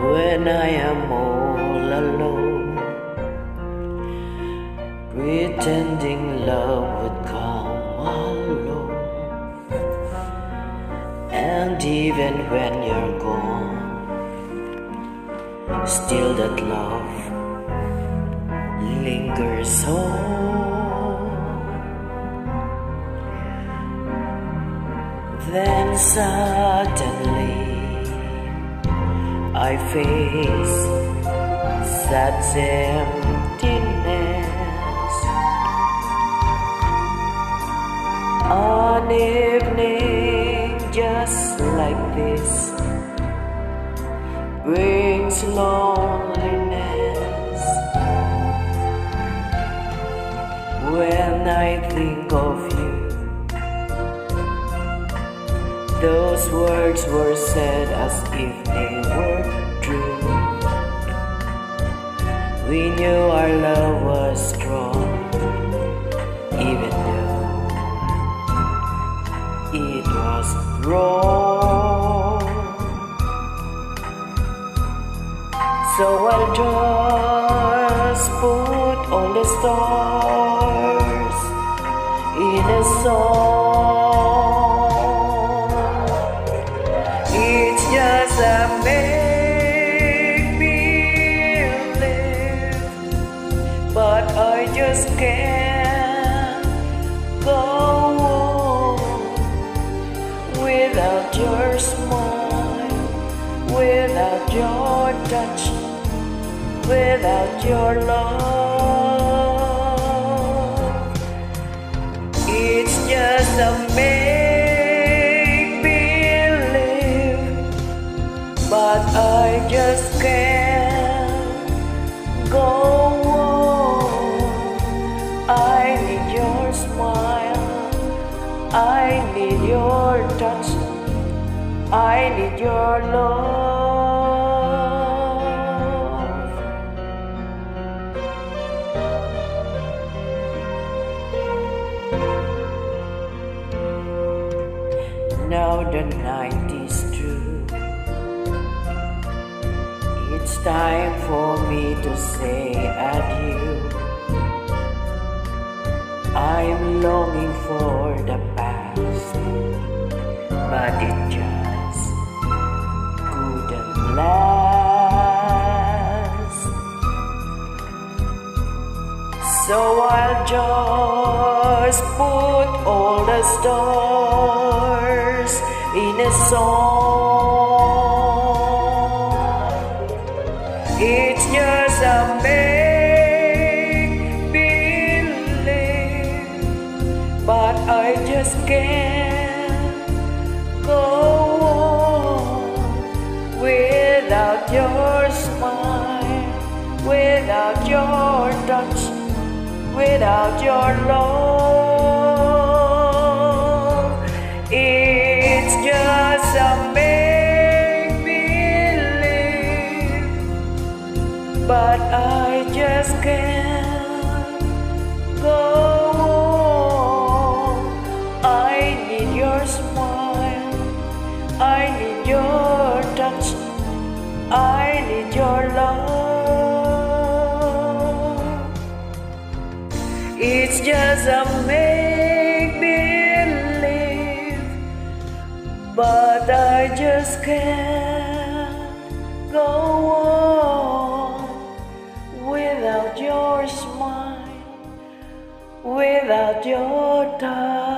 when I am all alone, pretending love would come along. And even when you're gone, still that love lingers on. Then suddenly I face that emptiness. An evening just like this brings loneliness. When I think of you, those words were said as if they were true. We knew our love was strong, even though it was wrong. So I'll just put all the stars in a song. It's just a make-believe, but I just can't go on without your smile, without your touch, without your love. It's just a make-believe, but I just can't go on. I need your smile, I need your touch, I need your love. Now the night is through. It's time for me to say adieu. I'm longing for the past, but it just couldn't last. So I'll just put all the stars in a song. It's just a make-believe, but I just can't go on without your smile, without your touch, without your love. It's just a make-believe, but I just can't go on. I need your smile, I need your touch, I need your love. It's just a make-believe, but I just can't go on without your smile, without your touch.